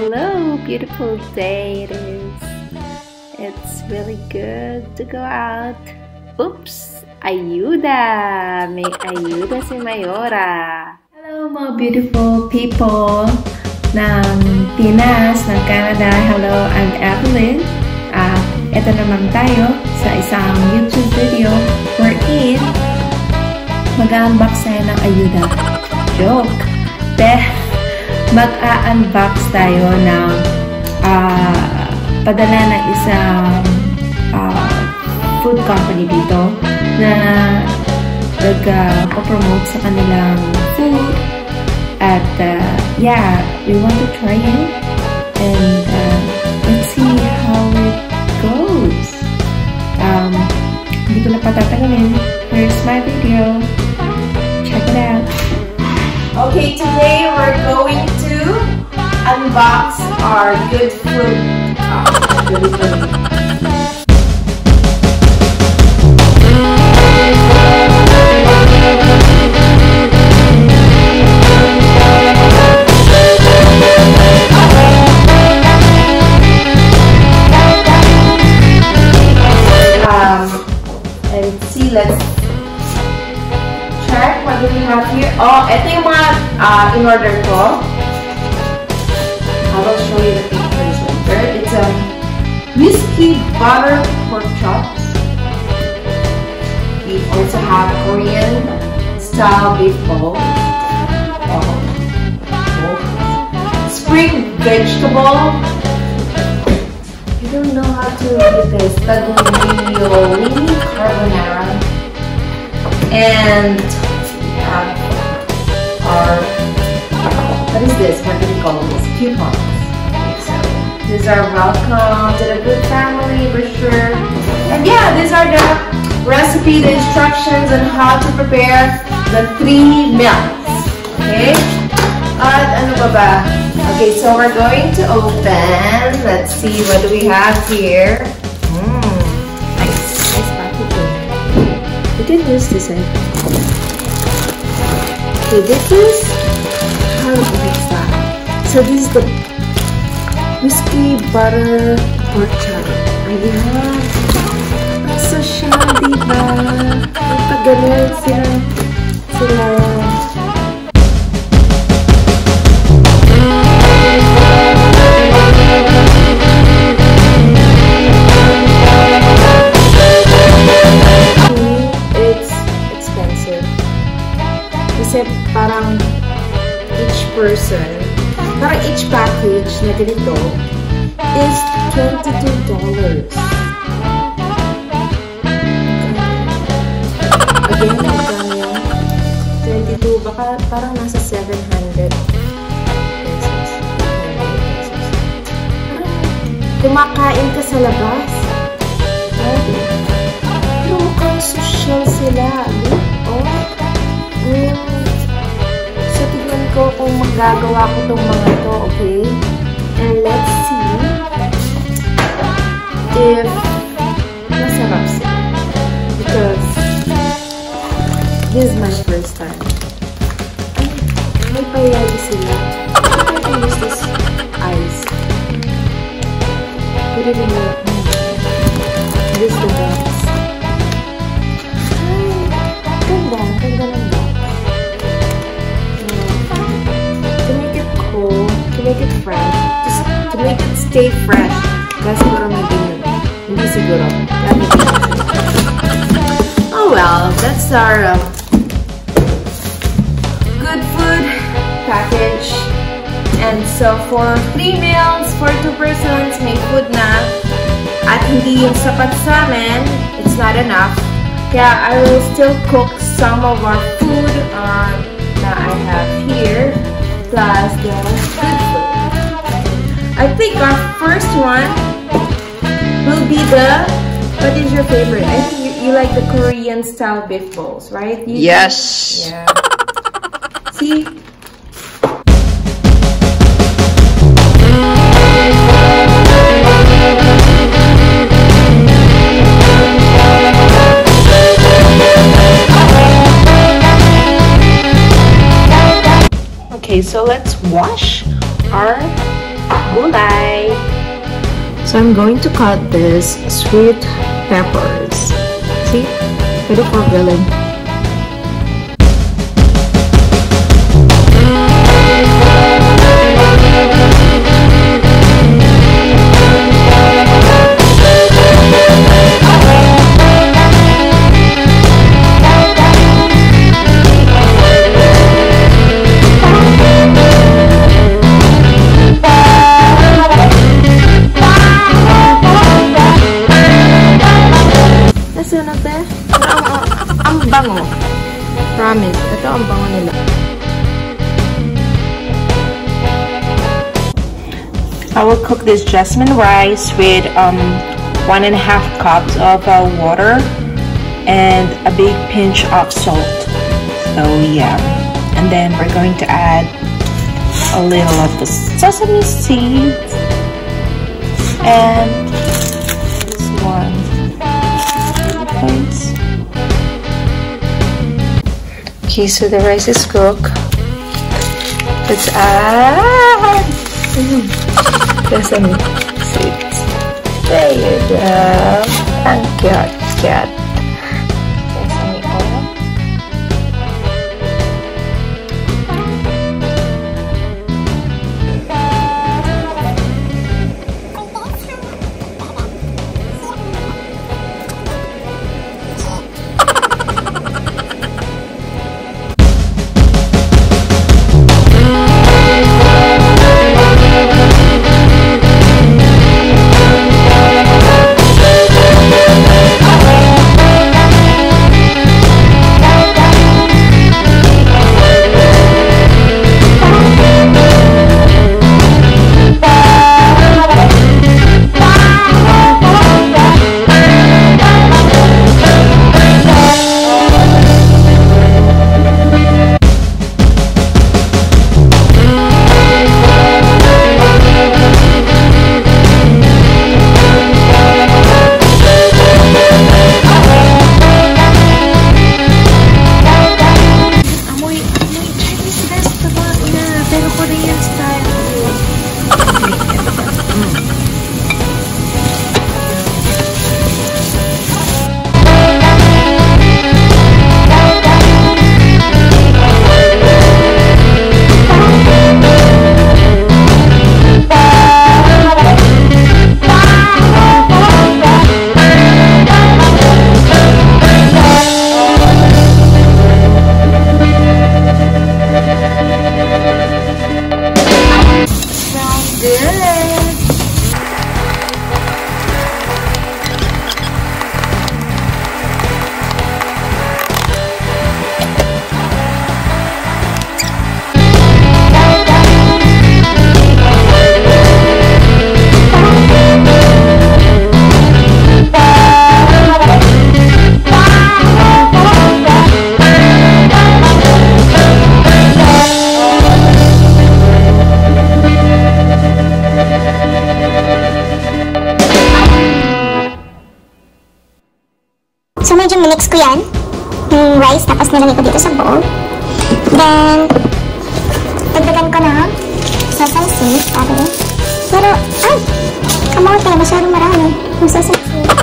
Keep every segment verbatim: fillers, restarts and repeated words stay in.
Hello, beautiful day it is. It's really good to go out. Oops! Ayuda! May ayuda si Mayora. Hello mga beautiful people ng Pinas, ng Canada. Hello, I'm Evelyn. Uh, ito naman tayo sa isang YouTube video wherein mag-unbox tayo ng ayuda. Joke! Deh! Mag-a-unbox tayo ng uh, padala ng isang uh, food company dito na nag-promote uh, sa kanilang food at uh, yeah, we want to try it and uh, let's see how it goes. Um, hindi ko na patatagalin. Here's my video. Check it out. Okay, today we're going to unbox our good food uh, delivery. Um, and see, let's check what do we have here. Oh, ito yung mga uh, in-order ko. I will show you the pictures later. It's a whiskey butter pork chops. We also have Korean style beef bowl. Oh. Oh. Spring vegetable. I don't know how to do this. Tagliolini carbonara. And we have our, what is this? What do we call this? Coupons. Okay, so these are welcome to the good family brochure. And yeah, these are the recipe, the instructions on how to prepare the three meals. Okay? At ano ba ba? Okay, so we're going to open. Let's see, what do we have here? Mmm, nice, nice packaging. We can use this end. Okay, this is how to mix that. So this is the whiskey butter pork chop. Ayan. So siya, diba? Magpagalit sila. Sila. Kasi parang each person, parang each package na ganito is twenty-two dollars. Again, magkano yan? twenty-two, baka parang nasa seven hundred pesos. Kumakain ka sa labas. Pero mukhang social sila. Oh. Mm. So, tignan ko kung magagawa ko itong mga to, okay? And let's see if masarap sila. Because this is my first time. Ay, may payali sila. I can use this ice. Put it in the... This is the best. Ay, ganda. Ganda lang ba? To make it fresh, just to make it stay fresh. Kaya siguro may ganyan. Hindi siguro. Oh well, that's our uh, good food package. And so for three meals, for two persons, may food na. At hindi yung sapat sa amin, it's not enough. Kaya I will still cook some of our food uh, that I have here. Plus the good food. I think our first one will be the, what is your favorite? I think you, you like the Korean style beef bowls, right? You yes. Yeah. See? Okay, so let's wash our gulay. So I'm going to cut this sweet peppers. See? Ready for grilling. Bango. Promise. Ito ang bango nila. I will cook this jasmine rice with um, one and a half cups of uh, water and a big pinch of salt. So yeah. And then we're going to add a little of the sesame seeds and this one. Please. Okay, so the rice is cooked. Let's add sesame seeds. There you go. And cut, cut. Sesame oil. So, medyo minix ko yan. Yung rice, tapos nilagay ko dito sa bowl. Then, dagdagan ko na sesame seeds, sabi. Pero, ay! Kamote, masyadong marami. Yung sesame seeds.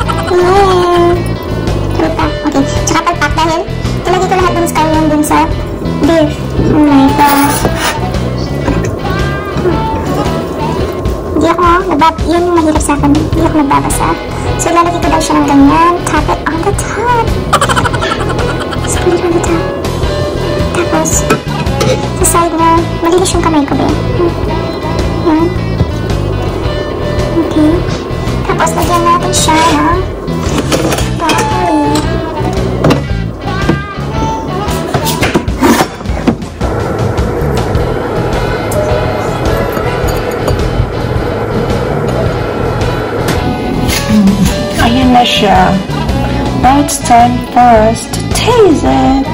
Yeah! Fruta. Okay. Tsaka palpak dahil ilagay ko lahat dun sa kayo dun sa beef. Oh my gosh. Hindi ako, nabab yun yung mahirap sa akin. Hindi ako nagbabasa. So, ilalagay ko daw siya ng ganyan. Tap it on the top. Let's put it on the top. Tapos, sa side na, malinis yung kamay ko, be. Yan. Okay. Tapos, lagyan natin siya ng broccoli. Ayan na siya. Now it's time for us to taste it.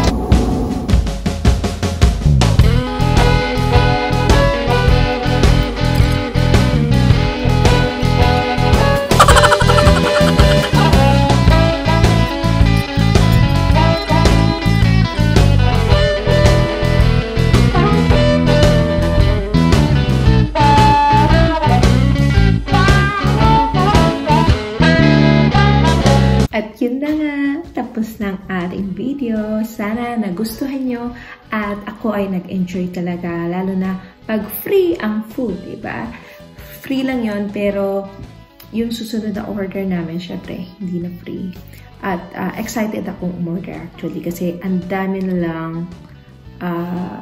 ating video. Sana nagustuhan nyo at ako ay nag-enjoy talaga, lalo na pag free ang food, diba? Free lang yon, pero yung susunod na order namin, syempre, hindi na free. At uh, excited akong umorder actually kasi ang dami na lang uh,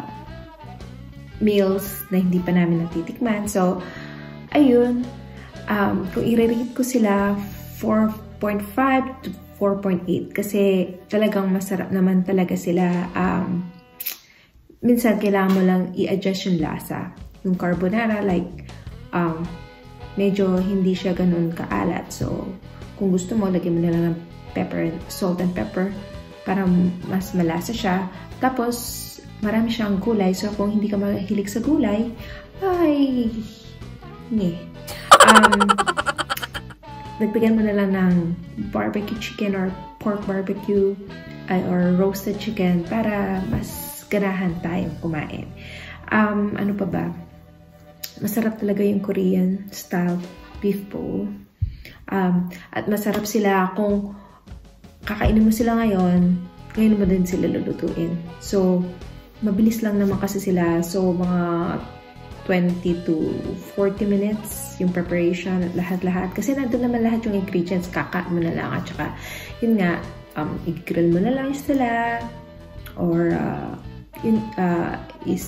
meals na hindi pa namin natitikman. So, ayun, um, kung i-rate ko sila four point five to four point eight kasi talagang masarap naman talaga sila. Um, minsan kailangan mo lang i-adjust yung lasa. Yung carbonara, like, um, medyo hindi siya ganun kaalat. So, kung gusto mo, lagyan mo na lang ng pepper, salt and pepper para mas malasa siya. Tapos, marami siyang gulay. So, kung hindi ka mahilig sa gulay, ay, nye. Um, Nagbigyan mo na lang ng barbecue chicken or pork barbecue uh, or roasted chicken para mas ganahan tayong kumain. Um, ano pa ba? Masarap talaga yung Korean style beef bowl. Um, at masarap sila kung kakainin mo sila ngayon, ngayon mo din sila lulutuin. So, mabilis lang naman kasi sila. So, mga twenty to forty minutes yung preparation at lahat-lahat. Kasi nandun naman lahat yung ingredients, kaka mo na lang. At saka, yun nga, um, i-grill mo na lang sila. Or, uh, yun, uh, is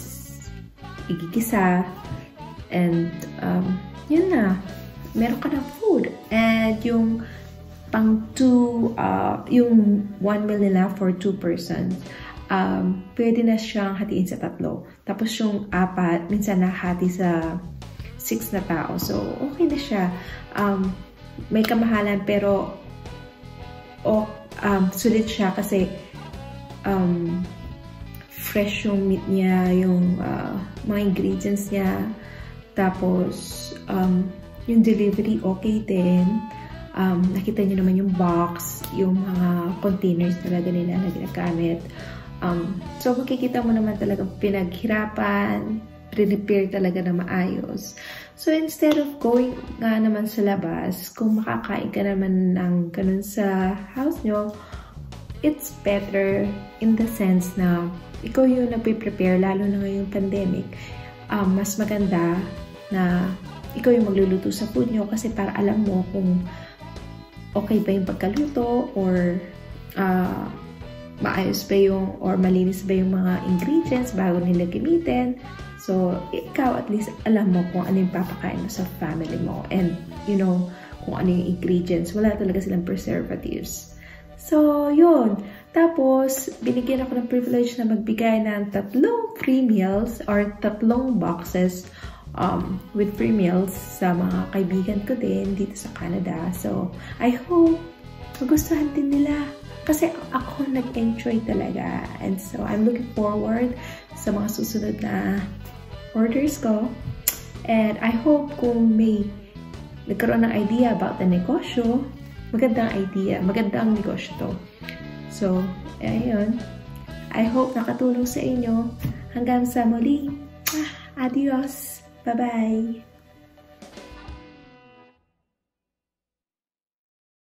igigisa. And, um, yun na. Meron ka ng food. And yung pang two, uh, yung one meal nila for two persons. Um, pwede na siyang hatiin sa tatlo. Tapos yung apat, minsan nahati sa six na tao. So, okay na siya. Um, may kamahalan pero oh, um, sulit siya kasi um, fresh yung meat niya, yung uh, mga ingredients niya. Tapos, um, yung delivery okay din. Um, nakita niyo naman yung box, yung mga containers talaga nila na ginagamit. Um, so, makikita mo naman talagang pinaghirapan, pre-repair talaga na maayos. So, instead of going nga naman sa labas, kung makakain ka naman ng ganun sa house nyo, it's better in the sense na ikaw yung nagpe-prepare, lalo na ngayong pandemic. Um, mas maganda na ikaw yung magluluto sa food nyo kasi para alam mo kung okay ba yung pagkaluto or uh, maayos ba yung or malinis ba yung mga ingredients bago nila gamitin. So, ikaw at least alam mo kung ano yung papakain mo sa family mo and you know kung ano yung ingredients. Wala talaga silang preservatives. So, yun. Tapos, binigyan ako ng privilege na magbigay ng tatlong free meals or tatlong boxes um, with free meals sa mga kaibigan ko din dito sa Canada. So, I hope magustuhan din nila. Kasi ako nag-enjoy talaga. And so, I'm looking forward sa mga susunod na orders ko. And I hope kung may nagkaroon ng idea about the negosyo, magandang idea, magandang negosyo to. So, ayun. I hope nakatulong sa inyo. Hanggang sa muli. Ah, adios. Bye-bye.